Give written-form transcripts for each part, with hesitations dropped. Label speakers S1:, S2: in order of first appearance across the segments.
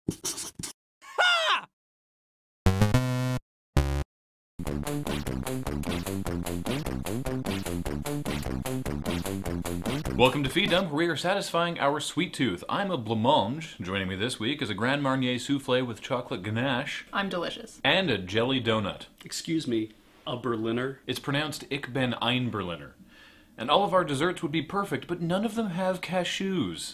S1: Welcome to Feed Dump, where we are satisfying our sweet tooth. I'm a blancmange. Joining me this week is a Grand Marnier souffle with chocolate ganache.
S2: I'm delicious.
S1: And a jelly donut.
S3: Excuse me, a Berliner?
S1: It's pronounced Ich bin ein Berliner. And all of our desserts would be perfect, but none of them have cashews.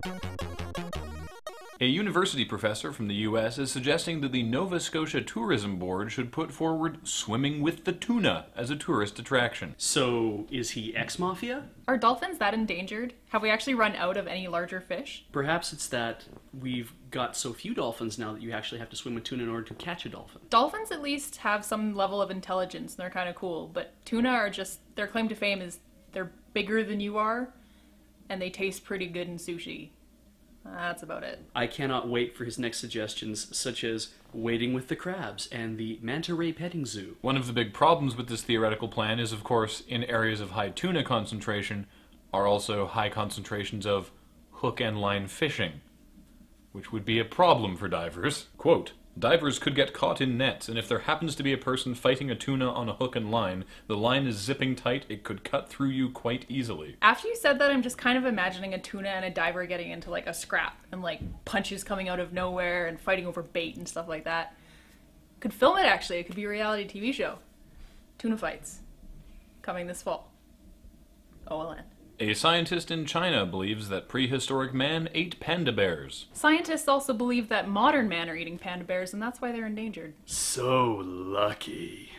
S1: A university professor from the US is suggesting that the Nova Scotia Tourism Board should put forward swimming with the tuna as a tourist attraction.
S3: So, is he ex-mafia?
S2: Are dolphins that endangered? Have we actually run out of any larger fish?
S3: Perhaps it's that we've got so few dolphins now that you actually have to swim with tuna in order to catch a dolphin.
S2: Dolphins at least have some level of intelligence and they're kind of cool, but tuna are just, their claim to fame is they're bigger than you are and they taste pretty good in sushi. That's about it.
S3: I cannot wait for his next suggestions, such as wading with the crabs and the manta ray petting zoo.
S1: One of the big problems with this theoretical plan is, of course, in areas of high tuna concentration are also high concentrations of hook and line fishing, which would be a problem for divers. Quote, divers could get caught in nets, and if there happens to be a person fighting a tuna on a hook and line, the line is zipping tight, it could cut through you quite easily.
S2: After you said that, I'm just kind of imagining a tuna and a diver getting into like a scrap and like punches coming out of nowhere and fighting over bait and stuff like that. Could film it actually, it could be a reality TV show. Tuna fights. Coming this fall. OLN.
S1: A scientist in China believes that prehistoric man ate panda bears.
S2: Scientists also believe that modern men are eating panda bears, and that's why they're endangered.
S3: So lucky.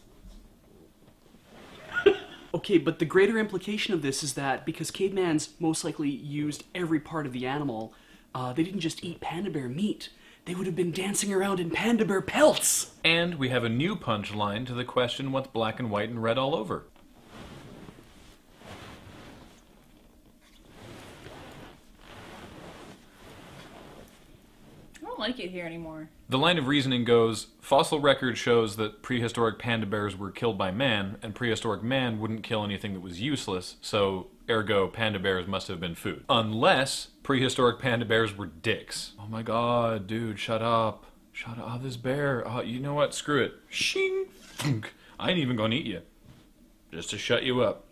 S3: Okay, but the greater implication of this is that because cavemans most likely used every part of the animal, they didn't just eat panda bear meat. They would have been dancing around in panda bear pelts.
S1: And we have a new punchline to the question, what's black and white and red all over?
S2: I don't like it here anymore.
S1: The line of reasoning goes, fossil record shows that prehistoric panda bears were killed by man, and prehistoric man wouldn't kill anything that was useless, so ergo panda bears must have been food. Unless prehistoric panda bears were dicks. Oh my god, dude, shut up. Shut up, this bear. Oh, you know what? Screw it. Shing! I ain't even gonna eat you. Just to shut you up.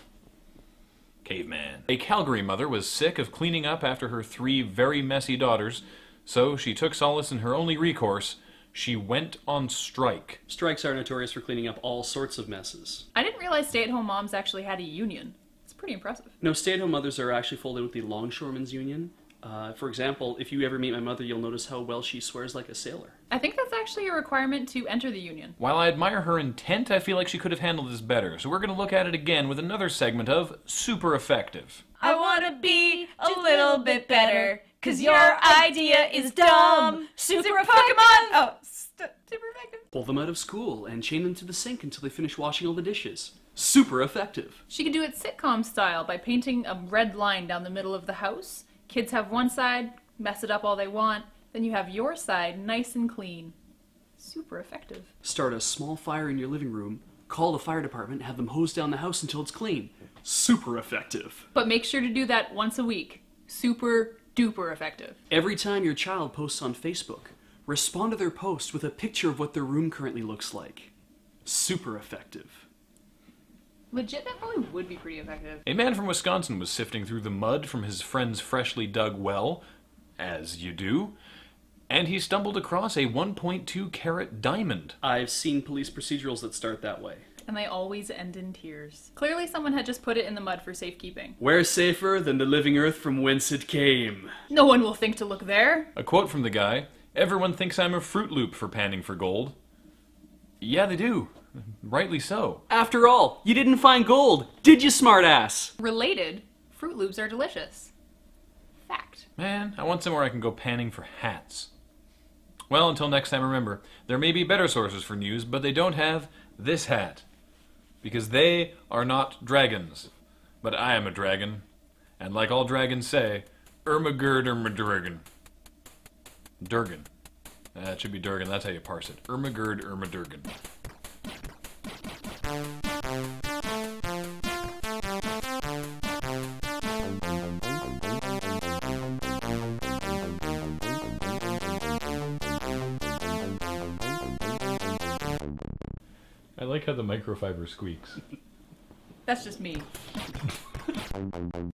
S1: Caveman. A Calgary mother was sick of cleaning up after her 3 very messy daughters, so she took solace in her only recourse. She went on strike.
S3: Strikes are notorious for cleaning up all sorts of messes.
S2: I didn't realize stay-at-home moms actually had a union. It's pretty impressive.
S3: No, stay-at-home mothers are actually folded with the Longshoremen's Union. For example, if you ever meet my mother, you'll notice how well she swears like a sailor.
S2: I think that's actually a requirement to enter the union.
S1: While I admire her intent, I feel like she could have handled this better, so we're going to look at it again with another segment of Super Effective.
S4: I wanna be a little bit better, 'cause your idea is dumb. Super Pokemon! Oh, super effective.
S3: Pull them out of school and chain them to the sink until they finish washing all the dishes. Super effective.
S2: She could do it sitcom style by painting a red line down the middle of the house. Kids have one side, mess it up all they want, then you have your side nice and clean. Super effective.
S3: Start a small fire in your living room, call the fire department, have them hose down the house until it's clean. Super effective.
S2: But make sure to do that once a week. Super duper effective.
S3: Every time your child posts on Facebook, respond to their post with a picture of what their room currently looks like. Super effective.
S2: Legit, that probably would be pretty effective.
S1: A man from Wisconsin was sifting through the mud from his friend's freshly dug well, as you do, and he stumbled across a 1.2 carat diamond.
S3: I've seen police procedurals that start that way.
S2: And they always end in tears. Clearly someone had just put it in the mud for safekeeping.
S3: Where safer than the living earth from whence it came?
S2: No one will think to look there.
S1: A quote from the guy, everyone thinks I'm a Fruit Loop for panning for gold. Yeah, they do. Rightly so.
S3: After all, you didn't find gold, did you, smartass?
S2: Related, Fruit Loops are delicious. Fact.
S1: Man, I want somewhere I can go panning for hats. Well, until next time, remember, there may be better sources for news, but they don't have this hat. Because they are not dragons. But I am a dragon. And like all dragons say, Ermagerd. Durgan. That should be Durgan, that's how you parse it. Ermagerd. I like how the microfiber squeaks.
S2: That's just me.